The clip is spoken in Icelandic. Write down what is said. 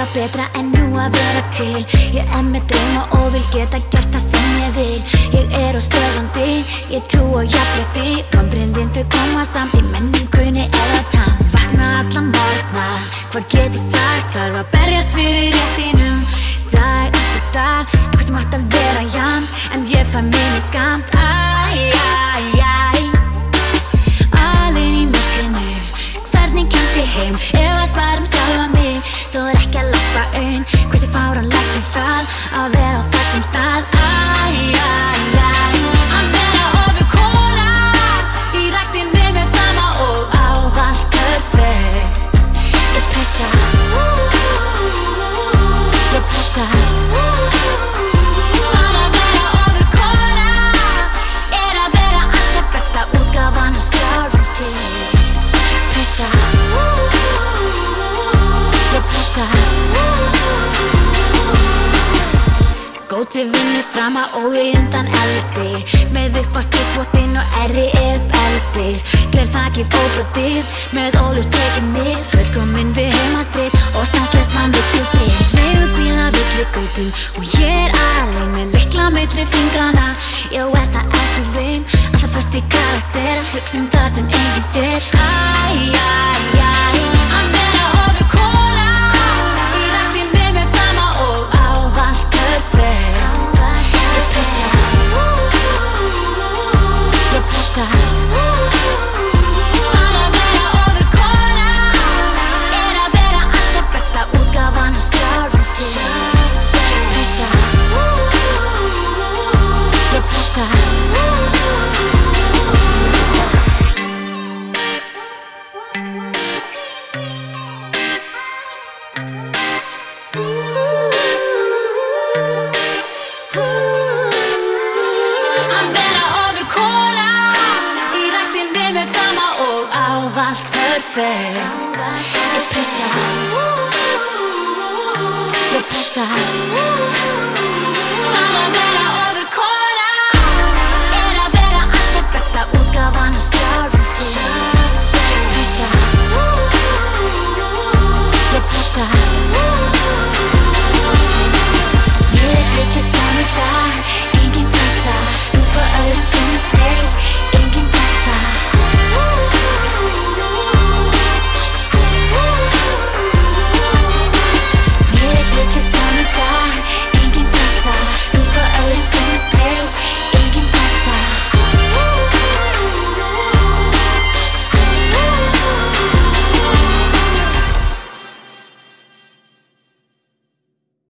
vera betra en nú að vera til. Ég með drauma og vil geta gert það sem ég vil. Ég óstöðvandi, ég trú á jafnrétti. Vonbrigðin þau koma samt í menningunni eða tam. Vakna alla morgna, hvað get ég sagt? Þarf að berjast fyrir réttinum dag eftir dag, eitthvað sem átt að vera jafnt, en ég fæ minni skamt. Alin í myrkrinu, hvernig kemst ég heim? Efast bara sjálfa mig, þorir ekki að labba inn. Hversu fáránlegt það að vera á þessum stað? Að vera ofurkona í ræktinni með frama og ávallt perfekt. Ég pressa, ég pressa. Það að vera ofurkona að vera alltaf besta útgáfan af sjálfum sér. Pressa, ég pressa. Góð til vinnu fram að ói undan eldi, með uppvaskiflotinn og upp eldið. Gler þakið óbrotið, með ólust tekið mig. Fullkominn við heimastrið og stanslaust mannviskupið. Leigubíla villigautum og ég alein með lykla milli fingrana. Já, það ekki þeim, alltaf föst í karakter, að hugsa það sem enginn sér. Að vera ofurkona í ræktinni með frama og ávallt perfekt. Ég pressa, ég pressa. Það að vera ofurkona að vera alltaf besta útgáfan af sjálfum sér. Pressa, ég pressa. Að vera ofurkona í ræktinni með frama og ávallt perfekt. Ég pressa, ég pressa. Það að vera ofurkona að vera alltaf besta útgáfan af sjálfum sér.